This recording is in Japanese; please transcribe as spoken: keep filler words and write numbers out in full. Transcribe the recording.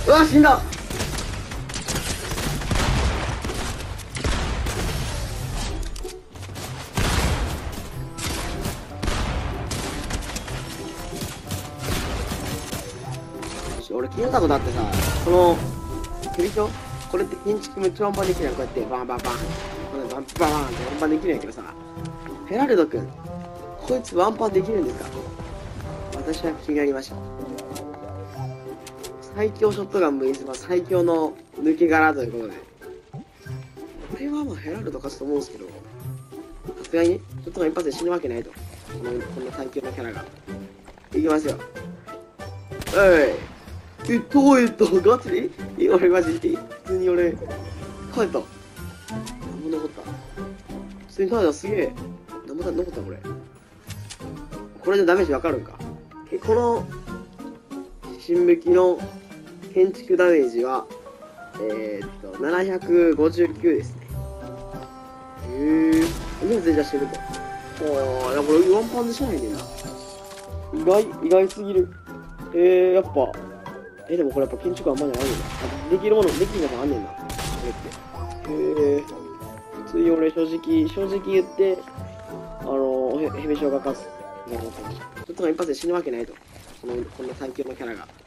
うわ、死んだ。俺聞いたことあってさ、この首とこれって建築めっちゃワンパンできるやん。こうやってバンバンバンこれバンバンバンってワンパンできるんやけどさ、ヘラルド君こいつワンパンできるんですか？私は気になりました。最強ショットガン無印は最強の抜け殻ということで、これはまあヘラルド勝つと思うんですけど、さすがにねショットガン一発で死ぬわけないと。このこんな最強のキャラがいきますよ。おいえ、どういうとガチでえ、俺マジで普通に俺、帰った。何も残った。普通に帰った、すげえ。何も残った、これ。これでダメージわかるんか。え、この、新武器の建築ダメージは、えー、っと、ななひゃくごじゅうきゅうですね。へぇー。今全然してると。おー、いや、これワンパンでしないねんな。意外、意外すぎる。えー、やっぱ、え、でもこれやっぱ建築あんまりないねんな。できるもの、できるものあんねんな。これって。へえ。普通に俺正直、正直言って、あの、へ、へべしょうが勝つ。ちょっと一発で死ぬわけないと。この、こんな最強のキャラが。